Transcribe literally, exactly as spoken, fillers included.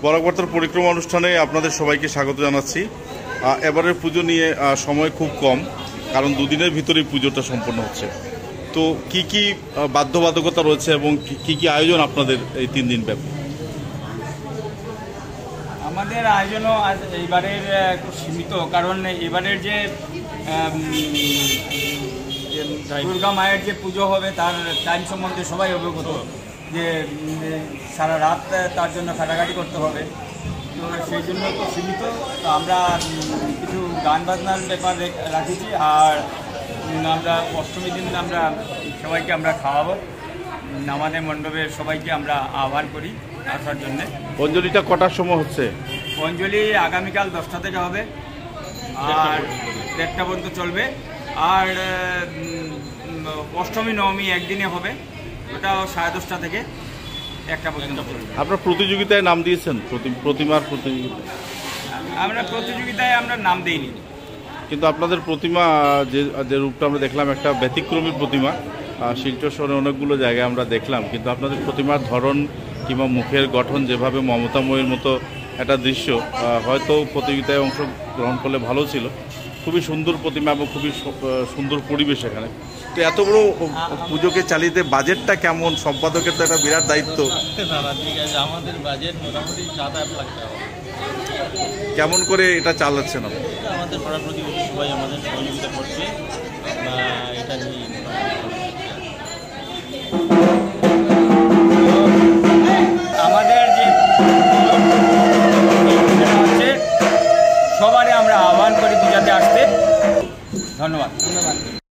বরাকবার্তার পরিক্রমা অনুষ্ঠানে আপনাদের সবাইকে স্বাগত জানাচ্ছি। এবারের পুজো নিয়ে সময় খুব কম, কারণ দুদিনের ভিতরেই পুজোটা সম্পন্ন হচ্ছে। তো কি কি বাধ্যবাধকতা রয়েছে এবং কি কি আয়োজন আপনাদের এই তিন দিন ব্যাপী? আমাদের আয়োজনও এইবারের খুব সীমিত, কারণ এবারের যে দুর্গা মায়ের যে পুজো হবে তার টাইম সম্বন্ধে সবাই অবগত, যে সারা রাত তার জন্য কাটাকাটি করতে হবে। তো সেই জন্য তো সীমিত, তো আমরা কিছু গান বাজনার ব্যাপার রাখেছি। আর আমরা অষ্টমী দিন আমরা সবাইকে আমরা খাওয়াবো, আমাদের মণ্ডপের সবাইকে আমরা আহ্বান করি আসার জন্যে। অঞ্জলিটা কটার সময় হচ্ছে? অঞ্জলি আগামীকাল দশটা থেকে হবে আর দেড়টা পর্যন্ত চলবে। আর অষ্টমী নবমী একদিনে হবে, ওটাও সাড়ে দশটা থেকে একটা পর্যন্ত চলবে। আপনার প্রতিযোগিতায় নাম দিয়েছেন? প্রতিমার প্রতিযোগিতা আমরা প্রতিযোগিতায় আমরা নাম দিইনি, কিন্তু আপনাদের প্রতিমা যে যে রূপটা আমরা দেখলাম একটা ব্যতিক্রমী প্রতিমা। শিলচর শহরে অনেকগুলো জায়গায় আমরা দেখলাম, কিন্তু আপনাদের প্রতিমার ধরন কিংবা মুখের গঠন যেভাবে মমতাময়ীর মতো একটা দৃশ্য, হয়তো প্রতিযোগিতায় অংশগ্রহণ করলে ভালো ছিল। খুবই সুন্দর প্রতিমা এবং খুবই সুন্দর পরিবেশ এখানে। তো এত বড় পুজোকে চালিয়ে বাজেটটা কেমন? সম্পাদকের তো একটা বিরাট দায়িত্ব। আমাদের বাজেট মোটামুটি সাত আট লাখ টাকা। কেমন করে এটা চালাচ্ছেন? আমাদের পাড়া প্রতিবেশী সবাই আমাদের সহযোগিতা করছে এটা নিয়ে।